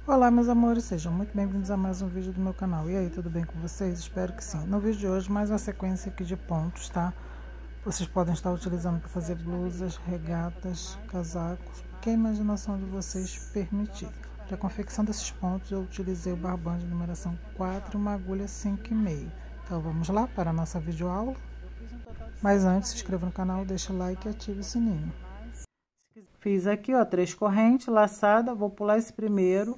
Olá, meus amores, sejam muito bem-vindos a mais um vídeo do meu canal. E aí, tudo bem com vocês? Espero que sim. No vídeo de hoje, mais uma sequência aqui de pontos, tá? Vocês podem estar utilizando para fazer blusas, regatas, casacos, o que a imaginação de vocês permitir. Para a confecção desses pontos, eu utilizei o barbante de numeração 4 e uma agulha 5,5. Então, vamos lá para a nossa videoaula? Mas antes, se inscreva no canal, deixa o like e ative o sininho. Fiz aqui, ó, 3 correntes laçadas, vou pular esse primeiro.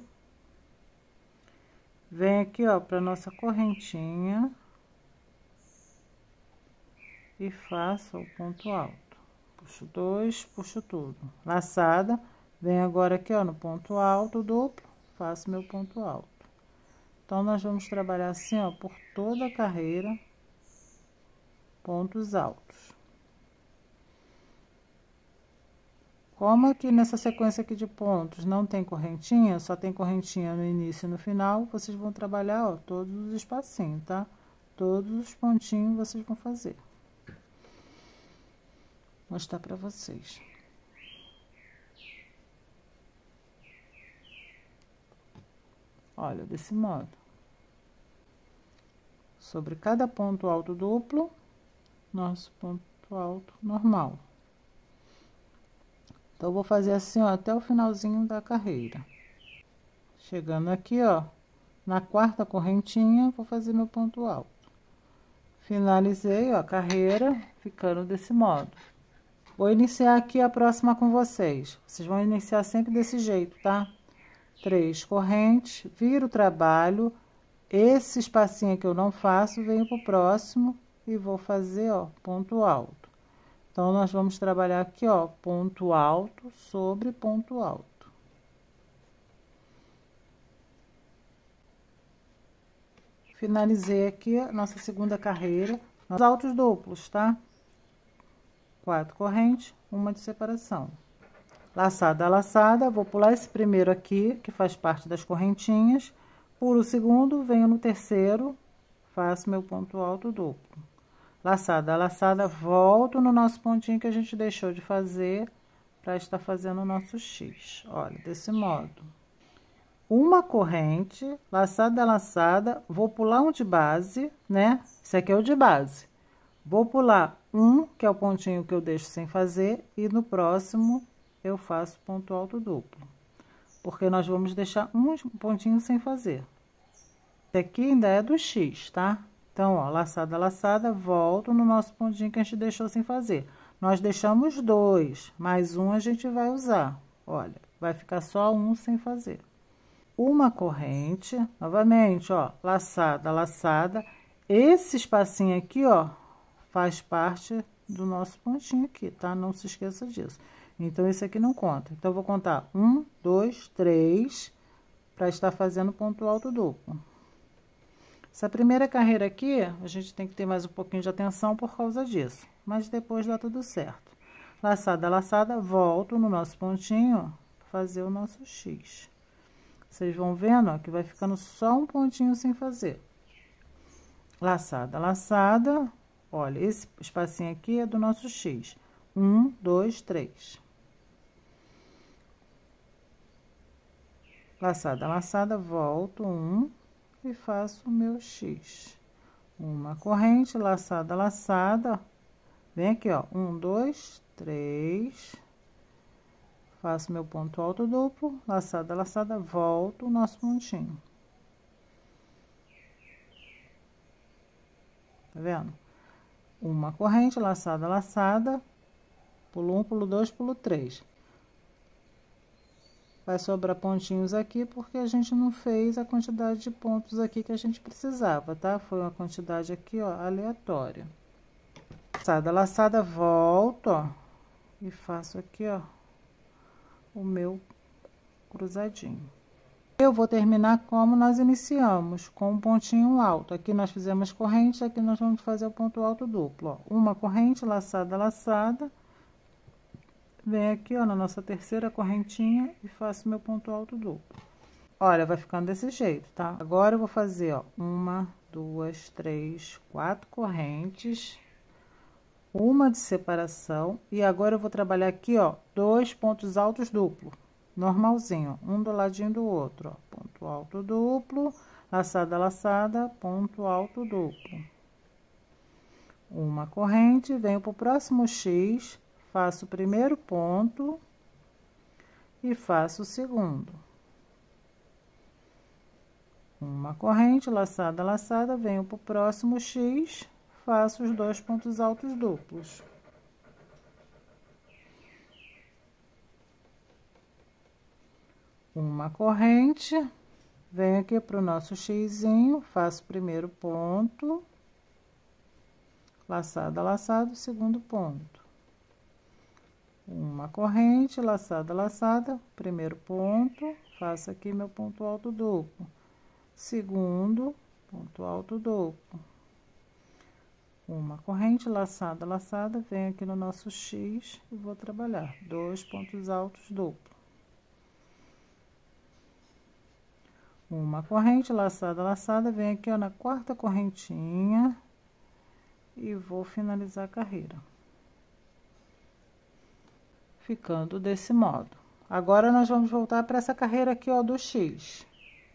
Vem aqui, ó, para nossa correntinha e faço o ponto alto. Puxo 2, puxo tudo. Laçada, vem agora aqui, ó, no ponto alto duplo, faço meu ponto alto. Então, nós vamos trabalhar assim, ó, por toda a carreira, pontos altos. Como aqui nessa sequência aqui de pontos não tem correntinha, só tem correntinha no início e no final, vocês vão trabalhar, ó, todos os espacinhos, tá? Todos os pontinhos vocês vão fazer. Vou mostrar pra vocês. Olha, desse modo. Sobre cada ponto alto duplo, nosso ponto alto normal. Então, eu vou fazer assim, ó, até o finalzinho da carreira. Chegando aqui, ó, na quarta correntinha, vou fazer meu ponto alto. Finalizei, ó, a carreira, ficando desse modo. Vou iniciar aqui a próxima com vocês. Vocês vão iniciar sempre desse jeito, tá? 3 correntes, viro o trabalho. Esse espacinho que eu não faço, venho pro próximo e vou fazer, ó, ponto alto. Então, nós vamos trabalhar aqui, ó, ponto alto sobre ponto alto. Finalizei aqui a nossa segunda carreira, os altos duplos, tá? 4 correntes, uma de separação. Laçada a laçada, vou pular esse primeiro aqui, que faz parte das correntinhas, pulo o segundo, venho no terceiro, faço meu ponto alto duplo. Laçada a laçada, volto no nosso pontinho que a gente deixou de fazer para estar fazendo o nosso X. Olha, desse modo. Uma corrente, laçada a laçada, vou pular um de base, né? Esse aqui é o de base. Vou pular um, que é o pontinho que eu deixo sem fazer, e no próximo eu faço ponto alto duplo. Porque nós vamos deixar um pontinho sem fazer. Esse aqui ainda é do X, tá? Então, ó, laçada, laçada, volto no nosso pontinho que a gente deixou sem fazer. Nós deixamos 2, mais um a gente vai usar. Olha, vai ficar só um sem fazer. Uma corrente, novamente, ó, laçada, laçada. Esse espacinho aqui, ó, faz parte do nosso pontinho aqui, tá? Não se esqueça disso. Então, esse aqui não conta. Então, eu vou contar 1, 2, 3, para estar fazendo ponto alto duplo. Essa primeira carreira aqui, a gente tem que ter mais um pouquinho de atenção por causa disso. Mas depois dá tudo certo. Laçada, laçada, volto no nosso pontinho, fazer o nosso X. Vocês vão vendo, ó, que vai ficando só um pontinho sem fazer. Laçada, laçada, olha, esse espacinho aqui é do nosso X. 1, 2, 3. Laçada, laçada, volto, 1. E faço o meu X. Uma corrente, laçada, laçada. Vem aqui, ó, 1, 2, 3. Faço meu ponto alto duplo, laçada, laçada, volto o nosso pontinho. Tá vendo? Uma corrente, laçada, laçada. Pulo 1, pulo 2, pulo 3. Vai sobrar pontinhos aqui, porque a gente não fez a quantidade de pontos aqui que a gente precisava, tá? Foi uma quantidade aqui, ó, aleatória. Laçada, laçada, volto, ó, e faço aqui, ó, o meu cruzadinho. Eu vou terminar como nós iniciamos, com um pontinho alto. Aqui nós fizemos corrente, aqui nós vamos fazer o ponto alto duplo, ó. Uma corrente, laçada, laçada. Venho aqui, ó, na nossa terceira correntinha e faço meu ponto alto duplo. Olha, vai ficando desse jeito, tá? Agora eu vou fazer, ó, 1, 2, 3, 4 correntes, uma de separação, e agora eu vou trabalhar aqui, ó, 2 pontos altos duplo, normalzinho, um do ladinho do outro, ó, ponto ponto alto duplo, laçada, laçada, ponto alto duplo. Uma corrente, venho pro próximo X, faço o primeiro ponto e faço o segundo. Uma corrente, laçada, laçada, venho pro próximo X, faço os 2 pontos altos duplos. Uma corrente, venho aqui pro nosso xizinho, faço o primeiro ponto, laçada, laçada, segundo ponto. Uma corrente, laçada, laçada, primeiro ponto, faço aqui meu ponto alto duplo. Segundo, ponto alto duplo. Uma corrente, laçada, laçada, venho aqui no nosso X e vou trabalhar 2 pontos altos duplos. Uma corrente, laçada, laçada, venho aqui, ó, na quarta correntinha e vou finalizar a carreira. Ficando desse modo. Agora, nós vamos voltar para essa carreira aqui, ó, do X.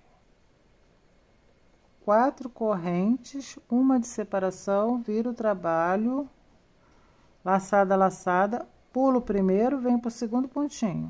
4 correntes, uma de separação, viro o trabalho, laçada, laçada, pulo o primeiro, venho pro segundo pontinho.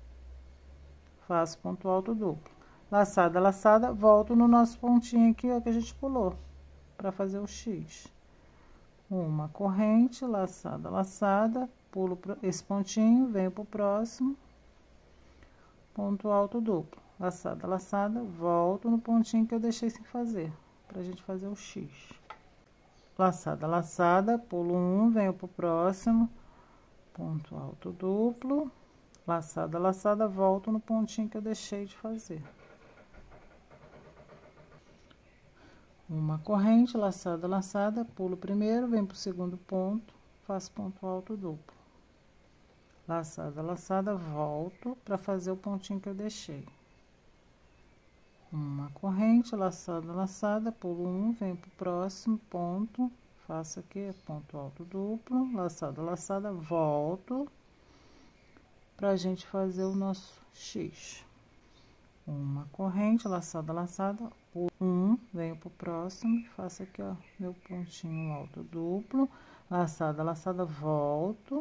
Faço ponto alto duplo. Laçada, laçada, volto no nosso pontinho aqui, ó, que a gente pulou, para fazer o X. Uma corrente, laçada, laçada, pulo esse pontinho, venho pro próximo, ponto alto duplo. Laçada, laçada, volto no pontinho que eu deixei sem fazer, pra gente fazer o X. Laçada, laçada, pulo um, venho pro próximo, ponto alto duplo, laçada, laçada, volto no pontinho que eu deixei de fazer. Uma corrente, laçada, laçada, pulo primeiro, venho pro segundo ponto, faço ponto alto duplo. Laçada, laçada, volto para fazer o pontinho que eu deixei. Uma corrente, laçada, laçada, pulo um, venho pro próximo ponto, faço aqui ponto alto duplo, laçada, laçada, volto pra gente fazer o nosso X. Uma corrente, laçada, laçada, pulo um, venho pro próximo, faço aqui, ó, meu pontinho alto duplo, laçada, laçada, volto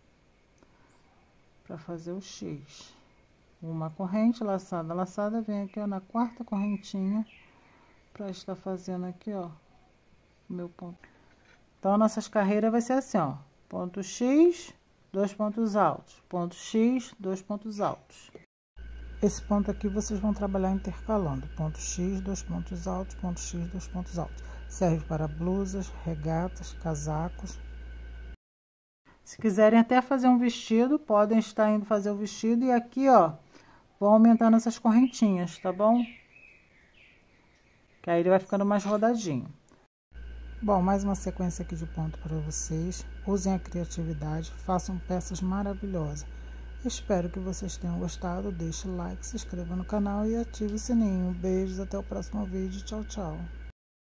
para fazer o X. Uma corrente, laçada, laçada, venho aqui, ó, na quarta correntinha para estar fazendo aqui, ó, meu ponto. Então, nossas carreiras vai ser assim, ó, ponto X, 2 pontos altos, ponto X, 2 pontos altos. Esse ponto aqui vocês vão trabalhar intercalando, ponto X, 2 pontos altos, ponto X, 2 pontos altos. Serve para blusas, regatas, casacos. Se quiserem até fazer um vestido, podem estar indo fazer o vestido e aqui, ó, vão aumentando essas correntinhas, tá bom? Que aí ele vai ficando mais rodadinho. Bom, mais uma sequência aqui de ponto para vocês. Usem a criatividade, façam peças maravilhosas. Espero que vocês tenham gostado. Deixe o like, se inscreva no canal e ative o sininho. Beijos, até o próximo vídeo. Tchau, tchau.